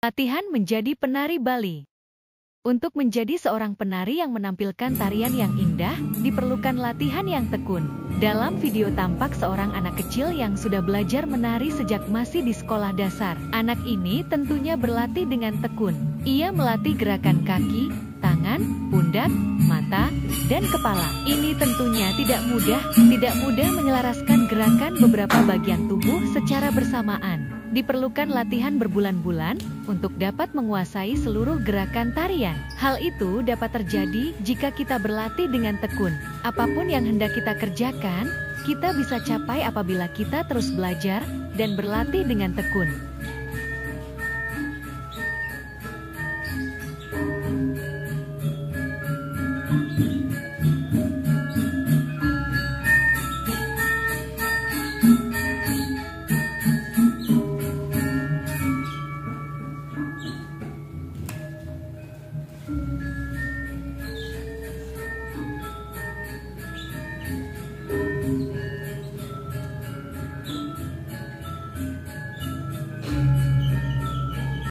Latihan menjadi penari Bali. Untuk menjadi seorang penari yang menampilkan tarian yang indah, diperlukan latihan yang tekun. Dalam video tampak seorang anak kecil yang sudah belajar menari sejak masih di sekolah dasar. Anak ini tentunya berlatih dengan tekun. Ia melatih gerakan kaki, tangan, pundak, mata, dan kepala. Ini tentunya tidak mudah menyelaraskan gerakan beberapa bagian tubuh secara bersamaan. Diperlukan latihan berbulan-bulan untuk dapat menguasai seluruh gerakan tarian. Hal itu dapat terjadi jika kita berlatih dengan tekun. Apapun yang hendak kita kerjakan, kita bisa capai apabila kita terus belajar dan berlatih dengan tekun.